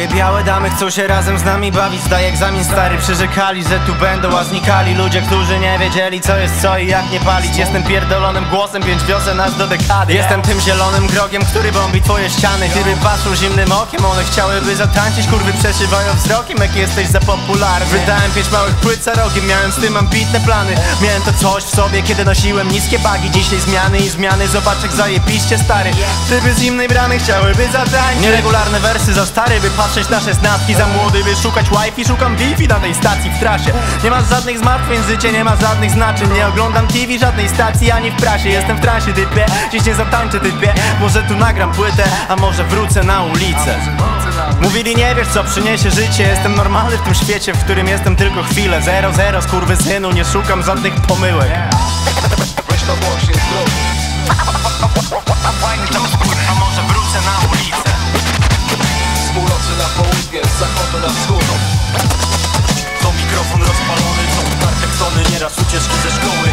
Twoje białe damy chcą się razem z nami bawić. Zdaj egzamin stary, przyrzekali, że tu będą, a znikali ludzie, którzy nie wiedzieli co jest co i jak nie palić. Jestem pierdolonym głosem, 5 wiosen aż do dekady. Jestem tym zielonym grogiem, który bombi twoje ściany. Tyry patrzą zimnym okiem, one chciałyby zatańczyć. Kurwy przeszywają wzrokiem, jak jesteś za popularny. Wydałem 5 małych płyt za rogiem, miałem z tym ambitne plany. Miałem to coś w sobie, kiedy nosiłem niskie bagi. Dzisiaj zmiany i zmiany, zobacz jak zajebiście stary. Typy z zimnej bramy chciałyby zatańczyć. Nieregularne wersy za stary, by patrzeć na 16. Za młody, by szukać wifi, szukam wifi na tej stacji w trasie. Nie masz żadnych zmartwień, życie nie ma żadnych znaczeń. Nie oglądam TV, żadnej stacji, ani w prasie. Jestem w transie, typie, dziś nie zatańczę, typie. Może tu nagram płytę, a może wrócę na ulicę. Mówili nie wiesz co przyniesie życie. Jestem normalny w tym świecie, w którym jestem tylko chwilę. 0-0 skurwysynu, nie szukam żadnych pomyłek. A może wrócę na ulicę. Z północy na południe, z zachodu na wschód. To mikrofon rozpalony, to karteksony, nieraz ucieczki ze szkoły.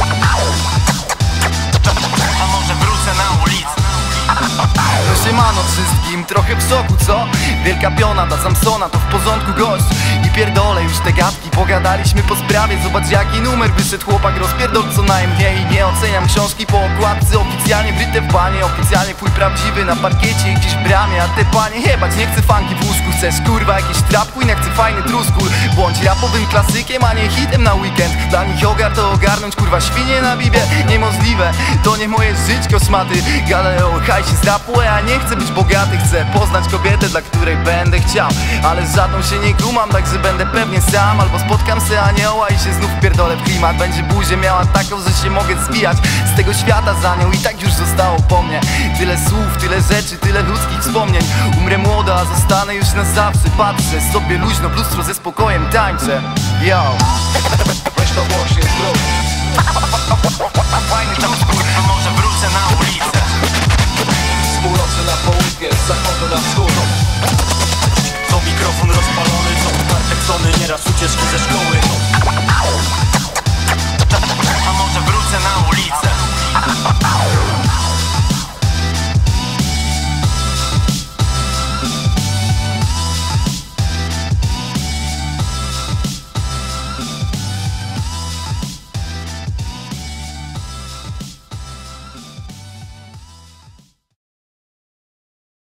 A może wrócę na ulicę. No siemano wszystkim, trochę w szoku, co? Wielka piona dla Samsona, to w porządku gość. I pierdolę już te gadki, pogadaliśmy po sprawie. Zobacz jaki numer wyszedł, chłopak rozpierdol co najmniej. Nie oceniam książki po okładce, oficjalnie wryte w banie. Oficjalnie twój prawdziwy na parkiecie gdzieś w bramie. A te panie jebać, nie chcę funky w łóżku. Chcesz kurwa jakiś trap queen, jak chcę fajny truskul. Bądź rapowym klasykiem, a nie hitem na weekend. Dla nich ogar to ogarnąć kurwa świnie na bibie. Niemożliwe, to nie moje żyćko szmaty. Galeo, hajsie z rapu, ja nie chcę być bogaty. Chcę poznać kobietę, dla której będę chciał. Ale z żadną się nie kumam, także będę pewnie sam. Albo spotkam se anioła i się znów pierdolę w klimat. Będzie buzię miała taką, że się mogę zwijać z tego świata za nią i tak już zostało po mnie. Tyle słów, tyle rzeczy, tyle ludzkich wspomnień. Umrę młoda, a zostanę już na zawsze. Patrzę sobie luźno w lustro, ze spokojem tańczę. Yo. Weź to głośnie zdrów. Fajny tam kurwa, może wrócę na ulicę. Z północy na południe, z zachodu na wschód.